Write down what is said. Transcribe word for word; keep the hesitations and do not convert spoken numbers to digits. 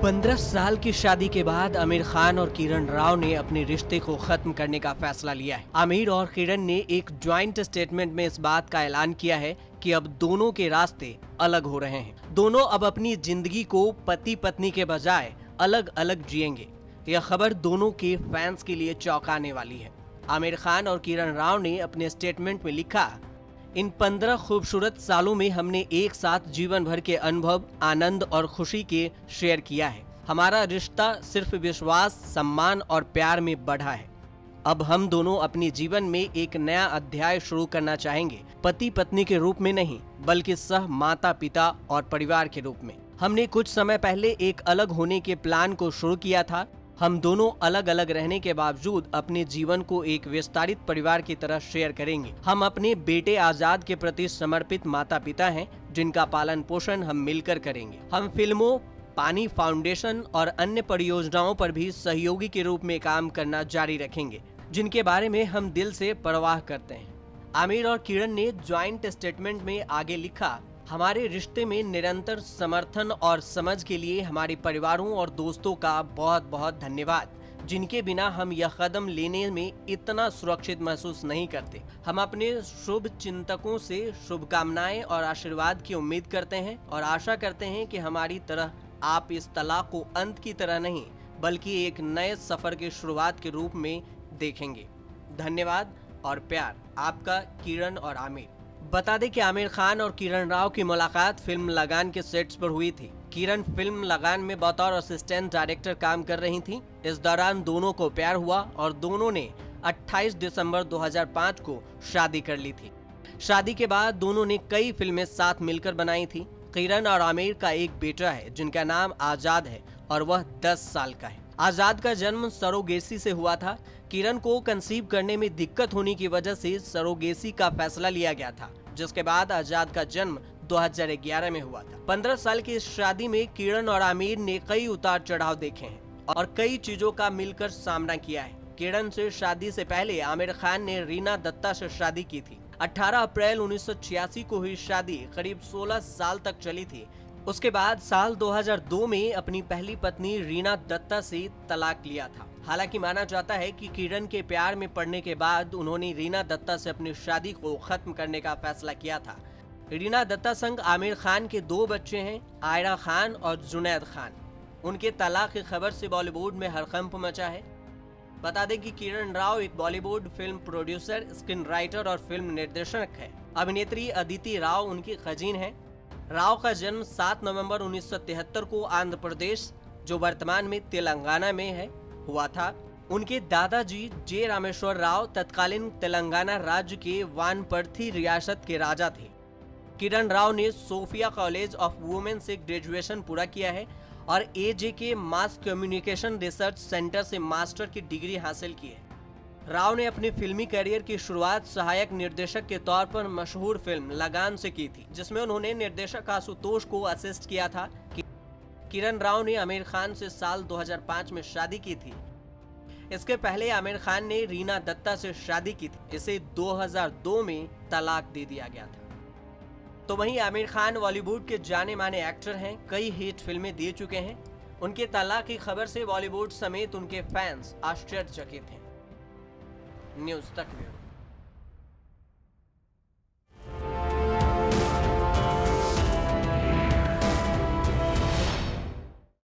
पंद्रह साल की शादी के बाद आमिर खान और किरण राव ने अपने रिश्ते को खत्म करने का फैसला लिया है। आमिर और किरण ने एक ज्वाइंट स्टेटमेंट में इस बात का ऐलान किया है कि अब दोनों के रास्ते अलग हो रहे हैं। दोनों अब अपनी जिंदगी को पति पत्नी के बजाय अलग अलग जिएंगे। यह खबर दोनों के फैंस के लिए चौंकाने वाली है। आमिर खान और किरण राव ने अपने स्टेटमेंट में लिखा, इन पंद्रह खूबसूरत सालों में हमने एक साथ जीवन भर के अनुभव, आनंद और खुशी के शेयर किया है। हमारा रिश्ता सिर्फ विश्वास, सम्मान और प्यार में बढ़ा है। अब हम दोनों अपने जीवन में एक नया अध्याय शुरू करना चाहेंगे, पति पत्नी के रूप में नहीं, बल्कि सह माता पिता और परिवार के रूप में। हमने कुछ समय पहले एक अलग होने के प्लान को शुरू किया था। हम दोनों अलग अलग रहने के बावजूद अपने जीवन को एक विस्तारित परिवार की तरह शेयर करेंगे। हम अपने बेटे आजाद के प्रति समर्पित माता पिता हैं, जिनका पालन पोषण हम मिलकर करेंगे। हम फिल्मों, पानी फाउंडेशन और अन्य परियोजनाओं पर भी सहयोगी के रूप में काम करना जारी रखेंगे, जिनके बारे में हम दिल से परवाह करते हैं। आमिर और किरण ने ज्वाइंट स्टेटमेंट में आगे लिखा, हमारे रिश्ते में निरंतर समर्थन और समझ के लिए हमारे परिवारों और दोस्तों का बहुत बहुत धन्यवाद, जिनके बिना हम यह कदम लेने में इतना सुरक्षित महसूस नहीं करते। हम अपने शुभ चिंतकों से शुभकामनाएं और आशीर्वाद की उम्मीद करते हैं और आशा करते हैं कि हमारी तरह आप इस तलाक को अंत की तरह नहीं, बल्कि एक नए सफर की शुरुआत के रूप में देखेंगे। धन्यवाद और प्यार, आपका किरण और आमिर। बता दें कि आमिर खान और किरण राव की मुलाकात फिल्म लगान के सेट्स पर हुई थी। किरण फिल्म लगान में बतौर असिस्टेंट डायरेक्टर काम कर रही थी। इस दौरान दोनों को प्यार हुआ और दोनों ने अट्ठाईस दिसंबर दो हज़ार पाँच को शादी कर ली थी। शादी के बाद दोनों ने कई फिल्में साथ मिलकर बनाई थी। किरण और आमिर का एक बेटा है जिनका नाम आजाद है और वह दस साल का है। आजाद का जन्म सरोगेसी से हुआ था। किरण को कंसीव करने में दिक्कत होने की वजह से सरोगेसी का फैसला लिया गया था, जिसके बाद आजाद का जन्म दो हज़ार ग्यारह में हुआ था। पंद्रह साल की इस शादी में किरण और आमिर ने कई उतार चढ़ाव देखे हैं और कई चीजों का मिलकर सामना किया है। किरण से शादी से पहले आमिर खान ने रीना दत्ता से शादी की थी। अठारह अप्रैल उन्नीस सौ छियासी को हुई शादी करीब सोलह साल तक चली थी। उसके बाद साल दो हज़ार दो में अपनी पहली पत्नी रीना दत्ता से तलाक लिया था। हालांकि माना जाता है कि किरण के प्यार में पड़ने के बाद उन्होंने रीना दत्ता से अपनी शादी को खत्म करने का फैसला किया था। रीना दत्ता संग आमिर खान के दो बच्चे हैं, आयरा खान और जुनैद खान। उनके तलाक की खबर से बॉलीवुड में हड़कंप मचा है। बता दें कि किरण राव एक Bollywood film producer, screenwriter और फिल्म निर्देशक है। अभिनेत्री अदिति राव उनकी कजीन है। राव का जन्म सात नवंबर उन्नीस सौ तिहत्तर को आंध्र प्रदेश, जो वर्तमान में तेलंगाना में है, हुआ था। उनके दादाजी जे रामेश्वर राव तत्कालीन तेलंगाना राज्य के वानपर्थी रियासत के राजा थे। किरण राव ने सोफिया कॉलेज ऑफ वुमेन से ग्रेजुएशन पूरा किया है और A J K mass communication research centre से मास्टर की डिग्री हासिल की है। राव ने अपने फिल्मी करियर की शुरुआत सहायक निर्देशक के तौर पर मशहूर फिल्म लगान से की थी, जिसमें उन्होंने निर्देशक आशुतोष को असिस्ट किया था। किरण राव ने आमिर खान से साल दो हज़ार पाँच में शादी की थी। इसके पहले आमिर खान ने रीना दत्ता से शादी की थी। इसे दो हज़ार दो में तलाक दे दिया गया था। तो वहीं आमिर खान बॉलीवुड के जाने माने एक्टर हैं, कई हिट फिल्में दे चुके हैं। उनके तलाक की खबर से बॉलीवुड समेत उनके फैंस आश्चर्यचकित हैं। न्यूज़ तक ब्यूरो।